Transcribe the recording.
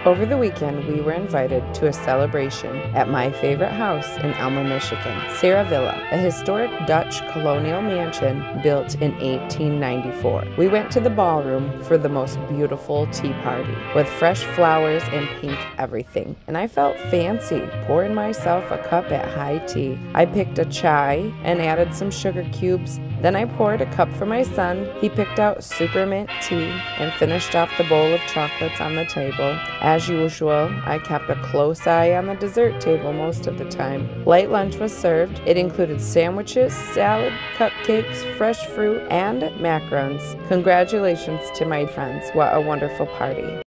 Over the weekend, we were invited to a celebration at my favorite house in Alma, Michigan, Saravilla, a historic Dutch colonial mansion built in 1894. We went to the ballroom for the most beautiful tea party with fresh flowers and pink everything, and I felt fancy pouring myself a cup at high tea. I picked a chai and added some sugar cubes. Then I poured a cup for my son. He picked out super mint tea and finished off the bowl of chocolates on the table. As usual, I kept a close eye on the dessert table most of the time. Light lunch was served. It included sandwiches, salad, cupcakes, fresh fruit, and macarons. Congratulations to my friends. What a wonderful party.